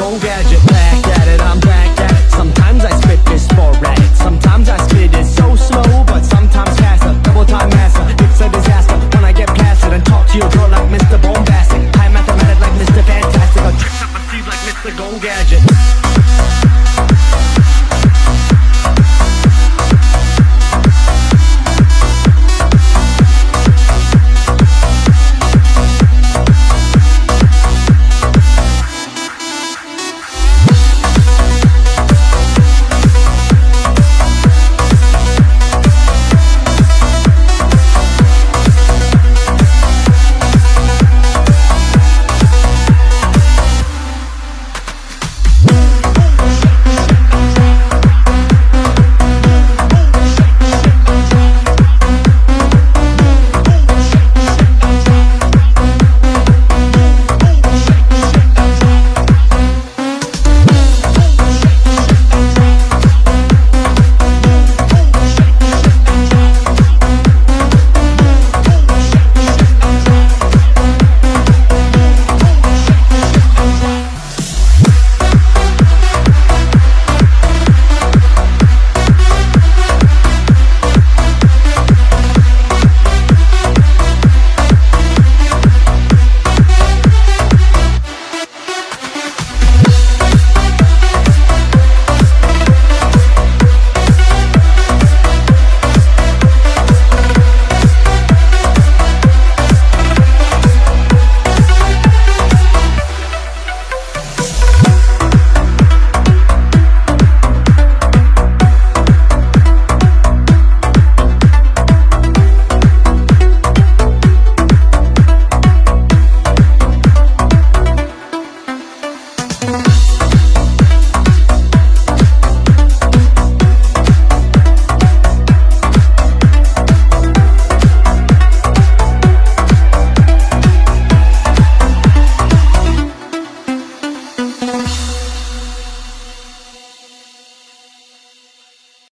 Go Gadget. Back at it, I'm back at it. Sometimes I spit this sporadic, sometimes I spit it so slow, but sometimes faster. Double time master, it's a disaster when I get past it and talk to your girl like Mr. Bombastic. High mathematic like Mr. Fantastic, or tricks up my sleeve like Mr. Go Gadget.